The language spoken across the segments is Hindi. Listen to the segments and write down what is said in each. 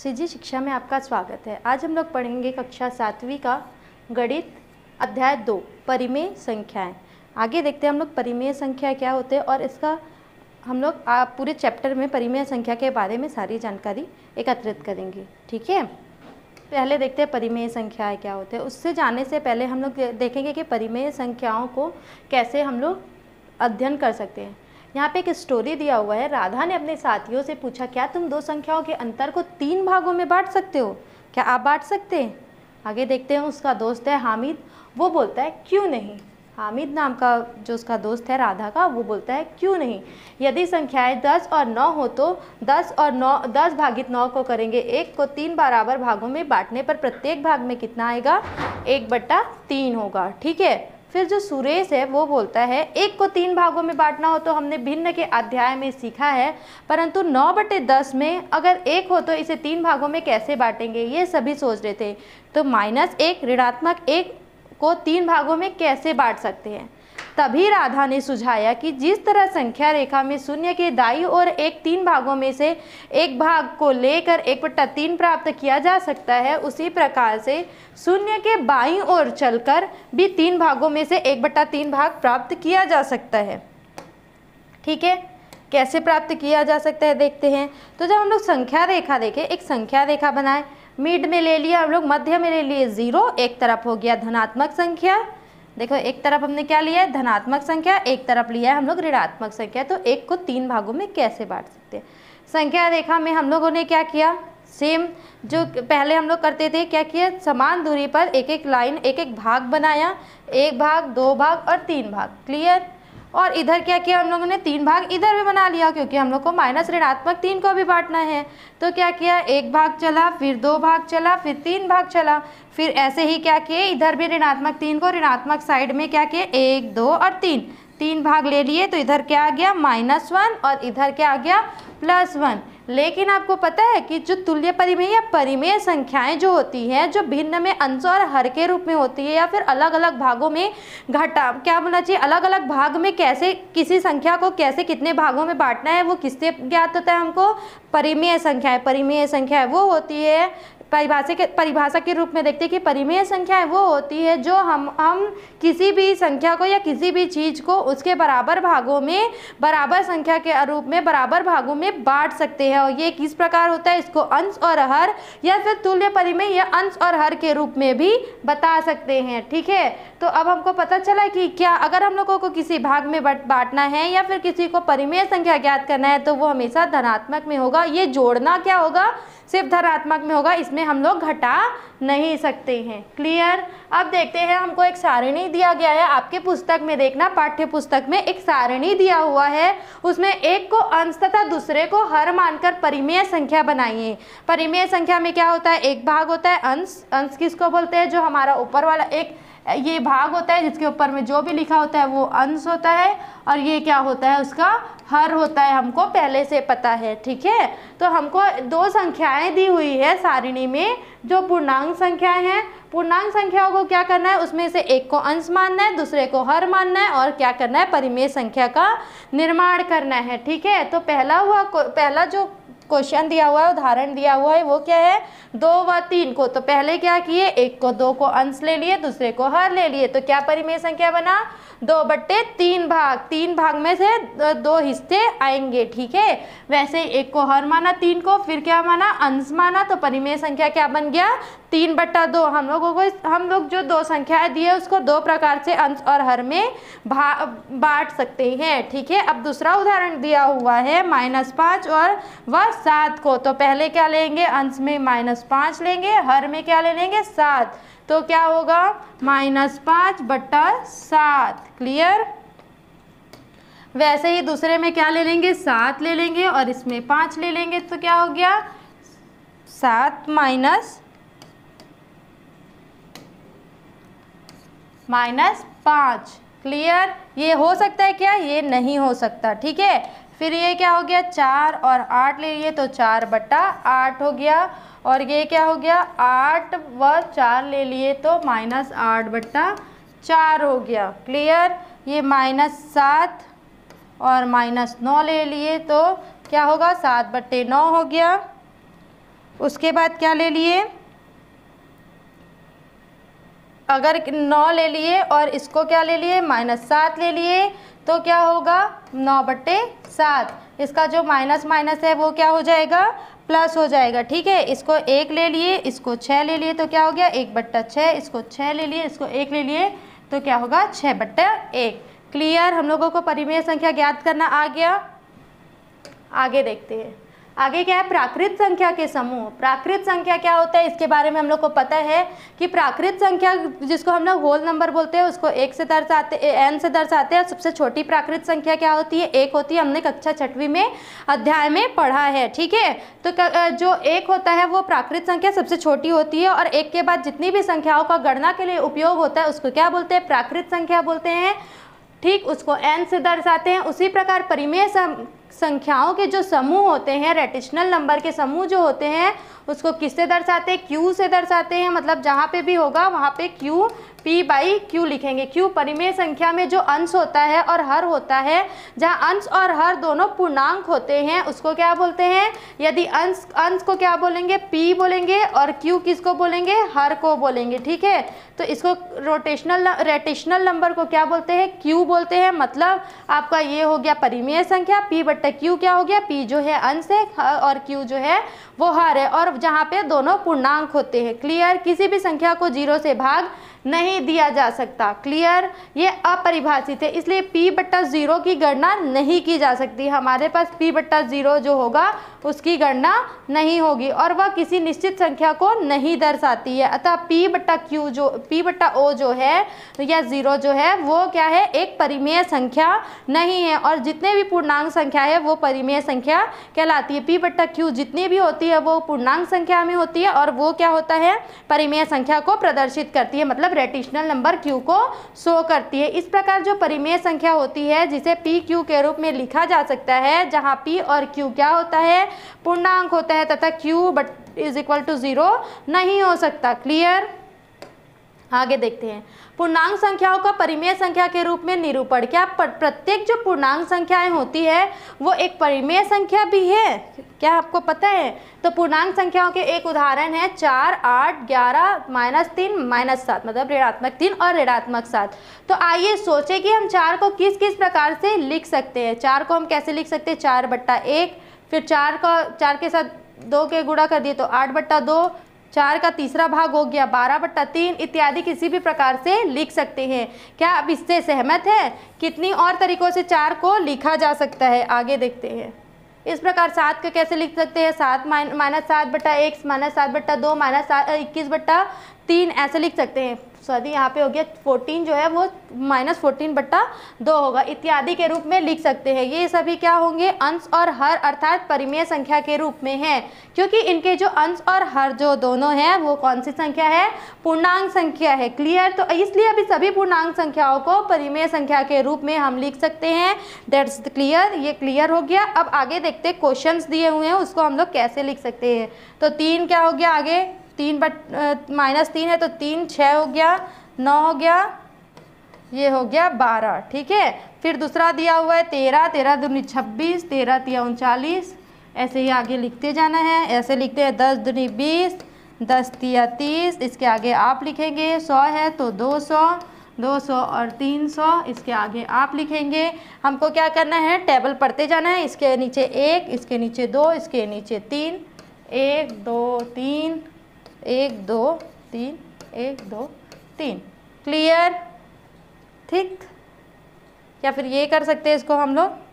सीजी शिक्षा में आपका स्वागत है। आज हम लोग पढ़ेंगे कक्षा 7वीं का गणित अध्याय 2 परिमेय संख्याएं। आगे देखते हैं हम लोग परिमेय संख्या क्या होते हैं और इसका हम लोग पूरे चैप्टर में परिमेय संख्या के बारे में सारी जानकारी एकत्रित करेंगे। ठीक है, पहले देखते हैं परिमेय संख्याएं क्या होते हैं। उससे जाने से पहले हम लोग देखेंगे कि परिमेय संख्याओं को कैसे हम लोग अध्ययन कर सकते हैं। यहाँ पे एक स्टोरी दिया हुआ है। राधा ने अपने साथियों से पूछा, क्या तुम दो संख्याओं के अंतर को 3 भागों में बांट सकते हो? क्या आप बांट सकते हैं? आगे देखते हैं। उसका दोस्त है हामिद, वो बोलता है क्यों नहीं। हामिद नाम का जो उसका दोस्त है राधा का, वो बोलता है क्यों नहीं। यदि संख्याएं 10 और 9 हो तो 10 और 9 10 भागित 9 को करेंगे 1 को 3 बराबर भागों में बांटने पर प्रत्येक भाग में कितना आएगा? 1/3 होगा। ठीक है। फिर जो सुरेश है वो बोलता है 1 को 3 भागों में बांटना हो तो हमने भिन्न के अध्याय में सीखा है, परंतु 9/10 में अगर 1 हो तो इसे 3 भागों में कैसे बांटेंगे, ये सभी सोच रहे थे। तो -1 ऋणात्मक 1 को 3 भागों में कैसे बांट सकते हैं। तभी राधा ने सुझाया कि जिस तरह संख्या रेखा में शून्य के दाईं ओर 3 भागों में से एक भाग को लेकर 1/3 प्राप्त किया जा सकता है, उसी प्रकार से शून्य के बाईं ओर चलकर भी 3 भागों में से 1/3 भाग प्राप्त किया जा सकता है। ठीक है, कैसे प्राप्त किया जा सकता है देखते हैं। तो जब हम लोग संख्या रेखा देखें, एक संख्या रेखा बनाए, मिड में ले लिया हम लोग, मध्य में ले लिए 0, एक तरफ हो गया धनात्मक संख्या। देखो एक तरफ हमने क्या लिया है? धनात्मक संख्या, एक तरफ लिया है हम लोग ऋणात्मक संख्या। तो 1 को 3 भागों में कैसे बांट सकते हैं। संख्या रेखा में हम लोगों ने क्या किया, सेम जो पहले हम लोग करते थे, क्या किया, समान दूरी पर एक एक लाइन एक एक भाग बनाया, 1 भाग 2 भाग और 3 भाग। क्लियर। और इधर क्या किया हम लोगों ने, 3 भाग इधर भी बना लिया, क्योंकि हम लोग को -3 को भी बांटना है। तो क्या किया, 1 भाग चला, फिर 2 भाग चला, फिर 3 भाग चला। फिर ऐसे ही क्या किए, इधर भी -3 को ऋणात्मक साइड में क्या किए, 1 2 और 3 भाग ले लिए। तो इधर क्या आ गया -1 और इधर क्या आ गया +1। लेकिन आपको पता है कि जो तुल्य परिमेय या परिमेय संख्याएं जो होती हैं, जो भिन्न में अंश और हर के रूप में होती है, या फिर अलग अलग भागों में घटा क्या बोलना चाहिए, अलग अलग भाग में कैसे किसी संख्या को कैसे कितने भागों में बांटना है, वो किससे ज्ञात होता है हमको? परिमेय संख्याएं। परिमेय संख्याएं वो होती है, परिभाषा के रूप में देखते हैं कि परिमेय संख्याएं वो होती है जो हम किसी भी संख्या को या किसी भी चीज़ को उसके बराबर भागों में बराबर संख्या के रूप में बराबर भागों में बांट सकते हैं। और ये किस प्रकार होता है, इसको अंश और हर या फिर तुल्य परिमेय या अंश और हर के रूप में भी बता सकते हैं। ठीक है, तो अब हमको पता चला कि क्या अगर हम लोगों को किसी भाग में बांटना है या फिर किसी को परिमेय संख्या ज्ञात करना है तो वो हमेशा धनात्मक में होगा। ये जोड़ना क्या होगा, सिर्फ धनात्मक में होगा, इसमें हम लोग घटा नहीं सकते हैं। क्लियर। अब देखते हैं, हमको एक सारणी दिया गया है, आपके पुस्तक में देखना, पाठ्य पुस्तक में एक सारणी दिया हुआ है, उसमें एक को अंश तथा दूसरे को हर मानकर परिमेय संख्या बनाइए। परिमेय संख्या में क्या होता है, एक भाग होता है अंश। अंश किसको बोलते हैं, जो हमारा ऊपर वाला एक ये भाग होता है जिसके ऊपर में जो भी लिखा होता है वो अंश होता है, और ये क्या होता है, उसका हर होता है, हमको पहले से पता है। ठीक है, तो हमको 2 संख्याएं दी हुई है सारिणी में जो पूर्णांक संख्याएं हैं। पूर्णांक संख्याओं को क्या करना है, उसमें से एक को अंश मानना है, दूसरे को हर मानना है, और क्या करना है, परिमेय संख्या का निर्माण करना है। ठीक है, तो पहला जो क्वेश्चन दिया हुआ है, उदाहरण दिया हुआ है, वो क्या है, 2 व 3 को। तो पहले क्या किए, 1 को 2 को अंश ले लिए, दूसरे को हर ले लिए। तो क्या परिमेय संख्या बना, 2/3 भाग। 3 भाग में से 2 हिस्से आएंगे। ठीक है, वैसे 1 को हर माना, 3 को फिर क्या माना, अंश माना। तो परिमेय संख्या क्या बन गया, 3/2। हम लोग जो 2 संख्याएं दी है उसको 2 प्रकार से अंश और हर में बांट सकते हैं। ठीक है, अब दूसरा उदाहरण दिया हुआ है -5 और 7 को। तो पहले क्या लेंगे, अंश में -5 लेंगे, हर में क्या ले लेंगे, 7। तो क्या होगा, -5/7। क्लियर। वैसे ही दूसरे में क्या ले लेंगे, 7 ले लेंगे और इसमें 5 ले लेंगे। तो क्या हो गया, 7 -5। क्लियर। ये हो सकता है क्या, ये नहीं हो सकता। ठीक है, फिर ये क्या हो गया, 4 और 8 ले लिए तो 4/8 हो गया। और ये क्या हो गया, 8 व 4 ले लिए तो -8/4 हो गया। क्लियर। ये -7 और -9 ले लिए तो क्या होगा, 7/9 हो गया। उसके बाद क्या ले लिए, अगर 9 ले लिए और इसको क्या ले लिए -7 ले लिए तो क्या होगा 9/7। इसका जो माइनस माइनस है वो क्या हो जाएगा प्लस हो जाएगा। ठीक है, इसको 1 ले लिए, इसको 6 ले लिए तो क्या हो गया 1/6। इसको 6 ले लिए, इसको 1 ले लिए तो क्या होगा 6/1। क्लियर, हम लोगों को परिमेय संख्या ज्ञात करना आ गया। आगे देखते हैं, आगे क्या है प्राकृत संख्या के समूह। प्राकृत संख्या क्या होता है इसके बारे में हम लोग को पता है कि प्राकृत संख्या जिसको हम लोग होल नंबर बोलते हैं उसको 1 से दर्शाते n से दर्शाते हैं। सबसे छोटी प्राकृत संख्या क्या होती है 1 होती है। हमने कक्षा 6वीं में अध्याय में पढ़ा है। ठीक है, तो जो 1 होता है वो प्राकृत संख्या सबसे छोटी होती है और 1 के बाद जितनी भी संख्याओं का गणना के लिए उपयोग होता है उसको क्या बोलते हैं प्राकृत संख्या बोलते हैं। ठीक, उसको n से दर्शाते हैं। उसी प्रकार परिमेय संख्याओं के जो समूह होते हैं, रेटिशनल नंबर के समूह जो होते हैं उसको किससे दर्शाते हैं q से दर्शाते हैं। मतलब जहाँ पे भी होगा वहाँ पे q p/q लिखेंगे। q परिमेय संख्या में जो अंश होता है और हर होता है, जहाँ अंश और हर दोनों पूर्णांक होते हैं उसको क्या बोलते हैं। यदि अंश को क्या बोलेंगे p बोलेंगे और q किसको बोलेंगे हर को बोलेंगे। ठीक है, तो इसको रेटिशनल नंबर को क्या बोलते हैं q बोलते हैं। मतलब आपका ये हो गया परिमेय संख्या, p/q क्या हो गया, p जो है अंश है और q जो है वो हर है और जहाँ पे दोनों पूर्णांक होते हैं। क्लियर, किसी भी संख्या को 0 से भाग नहीं दिया जा सकता। क्लियर, ये अपरिभाषित है इसलिए p/0 की गणना नहीं की जा सकती। हमारे पास p/0 जो होगा उसकी गणना नहीं होगी और वह किसी निश्चित संख्या को नहीं दर्शाती है। अतः p/q जो p/o जो है या 0 जो है वो क्या है एक परिमेय संख्या नहीं है और जितने भी पूर्णांक संख्या है वो परिमेय संख्या कहलाती है। p/q जितनी भी होती है वो पूर्णांक संख्या में होती है और वो क्या होता है परिमेय संख्या को प्रदर्शित करती है, मतलब रेटिशनल नंबर q को शो करती है। इस प्रकार जो परिमेय संख्या होती है जिसे pq के रूप में लिखा जा सकता है, जहाँ p और q क्या होता है पूर्णांक होता है तथा q = 0 नहीं हो सकता। क्लियर, आगे देखते हैं पूर्णांक संख्याओं का परिमेय संख्या के रूप में निरूपण। क्या प्रत्येक जो पूर्णांक संख्याएं होती है वो एक परिमेय संख्या भी है, क्या आपको पता है। तो पूर्णांक संख्याओं के एक उदाहरण है 4, 8, 11, -3, -7 मतलब ऋणात्मक 3 और ऋणात्मक 7। तो आइए सोचें कि हम 4 को किस किस प्रकार से लिख सकते हैं। 4 को हम कैसे लिख सकते हैं 4/1, फिर 4 के साथ 2 के गुणा कर दिए तो 8/2, 4 का तीसरा भाग हो गया 12/3 इत्यादि किसी भी प्रकार से लिख सकते हैं। क्या आप इससे सहमत हैं। कितनी और तरीकों से 4 को लिखा जा सकता है आगे देखते हैं। इस प्रकार 7 को कैसे लिख सकते हैं 7 -7/1 -7/2 -21/3 ऐसे लिख सकते हैं। सॉरी यहाँ पे हो गया 14 जो है वो -14/2 होगा इत्यादि के रूप में लिख सकते हैं। ये सभी क्या होंगे अंश और हर अर्थात परिमेय संख्या के रूप में हैं, क्योंकि इनके जो अंश और हर जो दोनों हैं वो कौन सी संख्या है पूर्णांक संख्या है। क्लियर, तो इसलिए अभी सभी पूर्णांक संख्याओं को परिमेय संख्या के रूप में हम लिख सकते हैं। दैट्स क्लियर, ये क्लियर हो गया। अब आगे देखते हैं क्वेश्चंस दिए हुए हैं उसको हम लोग कैसे लिख सकते हैं। तो 3 क्या हो गया आगे 3 है तो 3 6 हो गया 9 हो गया ये हो गया 12। ठीक है, फिर दूसरा दिया हुआ है 13 13 दूनी 26 13 तिया 39 ऐसे ही आगे लिखते जाना है। ऐसे लिखते हैं 10 दूनी 20 10 तिया 30 इसके आगे आप लिखेंगे 100 है तो 200 200 और 300 इसके आगे आप लिखेंगे। हमको क्या करना है टेबल पढ़ते जाना है। इसके नीचे 1 इसके नीचे 2 इसके नीचे 3 1 2 3 1 2 3 1 2 3। क्लियर, ठीक। या फिर ये कर सकते हैं इसको हम लोग,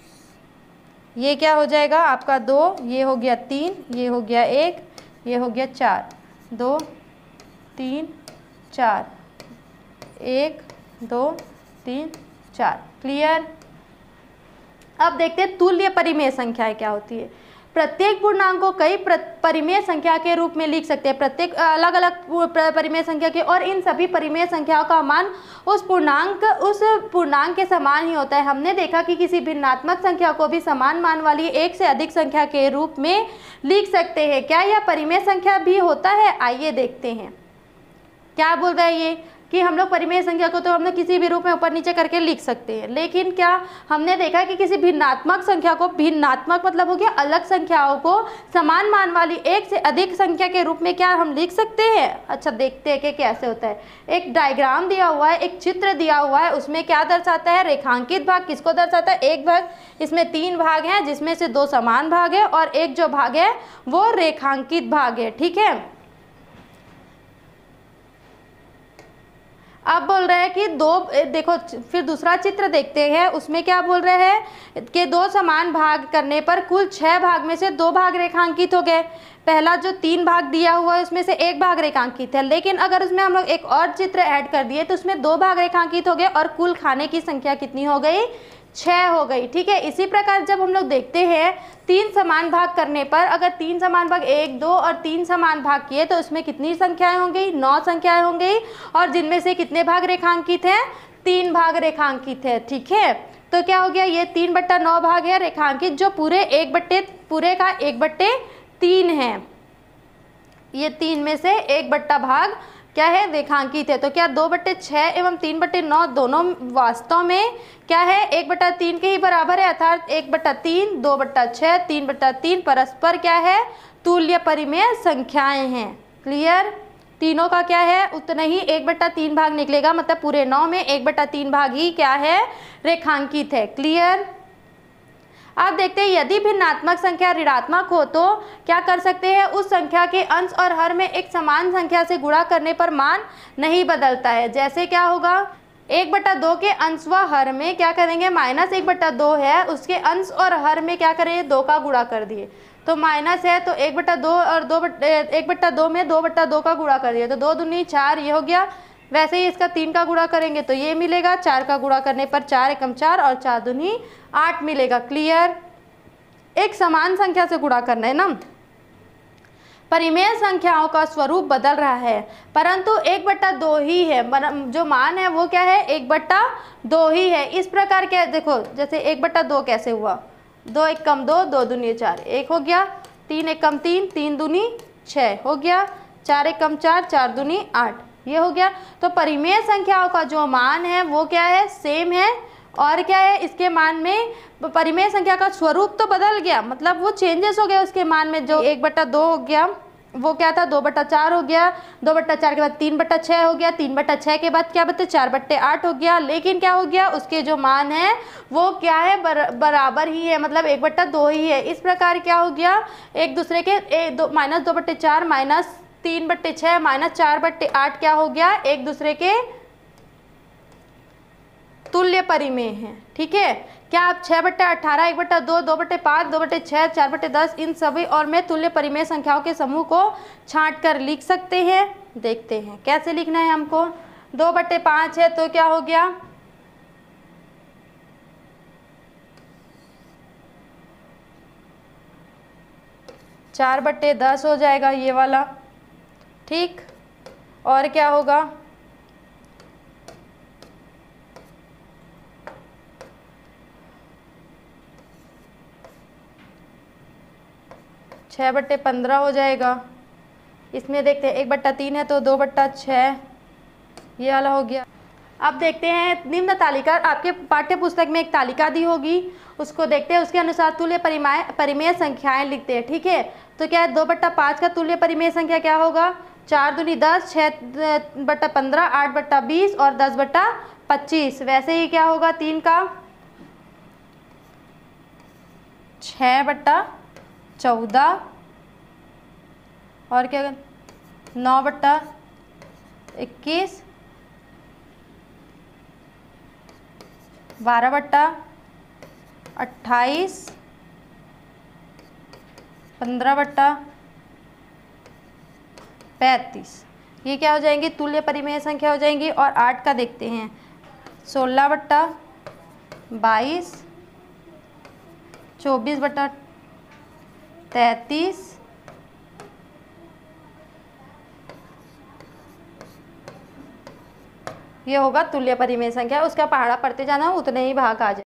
ये क्या हो जाएगा आपका 2 ये हो गया 3 ये हो गया 1 ये हो गया 4 2 3 4 1 2 3 4। क्लियर। अब देखते हैं तुल्य परिमेय संख्याएं क्या होती है। प्रत्येक पूर्णांक को कई परिमेय संख्या के रूप में लिख सकते हैं, प्रत्येक अलग अलग परिमेय संख्या के, और इन सभी परिमेय संख्याओं का मान उस पूर्णांक के समान ही होता है। हमने देखा कि किसी भिन्नात्मक संख्या को भी समान मान वाली एक से अधिक संख्या के रूप में लिख सकते हैं। क्या यह परिमेय संख्या भी होता है, आइए देखते हैं क्या बोल रहा है ये। कि हम लोग परिमेय संख्या को तो हम लोग किसी भी रूप में ऊपर नीचे करके लिख सकते हैं, लेकिन क्या हमने देखा कि किसी भिन्नात्मक संख्या को, भिन्नात्मक मतलब हो गया अलग संख्याओं को समान मान वाली एक से अधिक संख्या के रूप में क्या हम लिख सकते हैं। अच्छा देखते हैं कि कैसे होता है। एक डायग्राम दिया हुआ है, एक चित्र दिया हुआ है, उसमें क्या दर्शाता है, रेखांकित भाग किसको दर्शाता है, एक भाग, इसमें 3 भाग हैं जिसमें से 2 समान भाग है और एक जो भाग है वो रेखांकित भाग है। ठीक है, अब बोल रहे हैं कि देखो फिर दूसरा चित्र देखते हैं, उसमें क्या बोल रहे हैं कि 2 समान भाग करने पर कुल 6 भाग में से 2 भाग रेखांकित हो गए। पहला जो 3 भाग दिया हुआ है उसमें से 1 भाग रेखांकित है, लेकिन अगर उसमें हम लोग एक और चित्र ऐड कर दिए तो उसमें 2 भाग रेखांकित हो गए और कुल खाने की संख्या कितनी हो गई, 6 हो गई। ठीक है, इसी प्रकार जब हम लोग देखते हैं 3 समान भाग करने पर, अगर 3 समान भाग 1, 2 और 3 समान भाग किए तो उसमें कितनी संख्याएं होंगी, 9 संख्याएं होंगी, और जिनमें से कितने भाग रेखांकित हैं, 3 भाग रेखांकित है। ठीक है, तो क्या हो गया, ये 3/9 भाग है रेखांकित, जो पूरे का 1/3 है। ये 3 में से 1 भाग क्या है, रेखांकित है। तो क्या 2/6 एवं 3/9 दोनों वास्तव में क्या है, 1/3 के ही बराबर है, अर्थात 1/3, 2/6, 3/3 परस्पर क्या है, तुल्य परिमेय संख्याएं हैं। क्लियर, तीनों का क्या है, उतना ही 1/3 भाग निकलेगा, मतलब पूरे 9 में 1/3 भाग ही क्या है, रेखांकित है। क्लियर। अब देखते हैं यदि भिन्नात्मक संख्या ऋणात्मक हो तो क्या कर सकते हैं, उस संख्या के अंश और हर में एक समान संख्या से गुणा करने पर मान नहीं बदलता है। जैसे क्या होगा, 1/2 के अंश व हर में क्या करेंगे, -1/2 है, उसके अंश और हर में क्या करेंगे, 2 का गुणा कर दिए, तो माइनस है तो 1/2 और 1/2 में 2/2 का गुणा कर दिया, तो 2 दूनी 4 ये हो गया। वैसे ही इसका 3 का गुणा करेंगे तो ये मिलेगा, 4 का गुणा करने पर 4 एकम 4 और 4 दूनी 8 मिलेगा। क्लियर, एक समान संख्या से गुणा करना है ना। परिमेय संख्याओं का स्वरूप बदल रहा है, परंतु 1/2 ही है, जो मान है वो क्या है, 1/2 ही है। इस प्रकार क्या देखो, जैसे 1/2 कैसे हुआ, 2 एकम 2, 2 दूनी 4, 1 हो गया, 3 एकम 3, 3 दूनी 6 हो गया, 4 एकम 4, 4 दूनी 8 ये हो गया। तो परिमेय संख्याओं का जो मान है वो क्या है, सेम है, और क्या है, इसके मान में परिमेय संख्या का स्वरूप तो बदल गया, मतलब वो चेंजेस हो गया उसके मान में। जो 1/2 हो गया वो क्या था, 2/4 हो गया, 2/4 के बाद 3/6 हो गया, 3/6 के बाद क्या बता, 4/8 हो गया, लेकिन क्या हो गया, उसके जो मान है वो क्या है, बराबर ही है, मतलब 1/2 ही है। इस प्रकार क्या हो गया, एक दूसरे के -2/4 -3/6 -4/8 क्या हो गया, एक दूसरे के तुल्य परिमेय हैं। ठीक है, क्या आप 6/18, 1/2, 2/5, 2/6, 4/10 इन सभी और में तुल्य परिमेय संख्याओं के समूह को छांट कर लिख सकते हैं। देखते हैं कैसे लिखना है हमको। 2/5 है तो क्या हो गया, 4/10 हो जाएगा ये वाला। ठीक, और क्या होगा, 6/15 हो जाएगा। इसमें देखते हैं 1/3 है तो 2/6 ये वाला हो गया। अब देखते हैं निम्न तालिका, आपके पाठ्य पुस्तक में एक तालिका दी होगी, उसको देखते हैं, उसके अनुसार तुल्य परिमेय संख्याएं लिखते हैं। ठीक है, तो क्या है, 2/5 का तुल्य परिमेय संख्या क्या होगा, 4 दूनी 10, 6/15, 8/20 और 10/25। वैसे ही क्या होगा, 3 का 6/14 और क्या 9/21, 12/28, 15/35 ये क्या हो जाएंगी, तुल्य परिमेय संख्या हो जाएंगी। और 8 का देखते हैं, 16/22, 24/33, ये होगा तुल्य परिमेय संख्या। उसका पहाड़ा पढ़ते जाना, उतने ही भाग आ जाए।